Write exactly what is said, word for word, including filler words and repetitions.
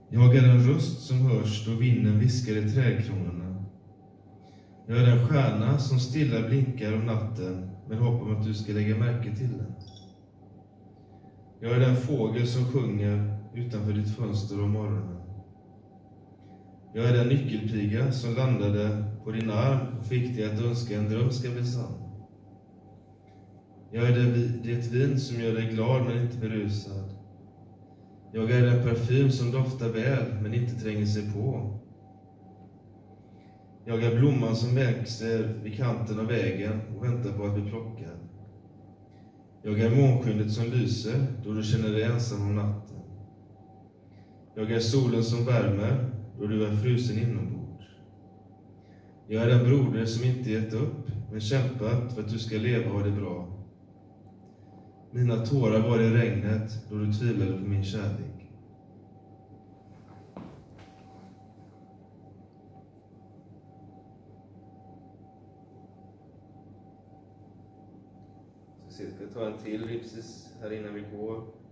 Jag är en röst som hörs då vinden viskar i trädkronorna. Jag är en stjärna som stilla blinkar om natten med hopp om att du ska lägga märke till den. Jag är den fågel som sjunger utanför ditt fönster om morgonen. Jag är den nyckelpiga som landade på din arm och fick dig att önska en dröm ska bli sann. Jag är det, det vin som gör dig glad men inte berusad. Jag är den parfym som doftar väl men inte tränger sig på. Jag är blomman som växer vid kanten av vägen och väntar på att bli plockad. Jag är månskyndet som lyser då du känner dig ensam om natten. Jag är solen som värmer då du är frusen inombords. Jag är den broder som inte gett upp men kämpat för att du ska leva och ha det bra. Mina tårar var i regnet då du tvivlade på min kärlek. Så vi ska ta en till ripsis här innan vi går.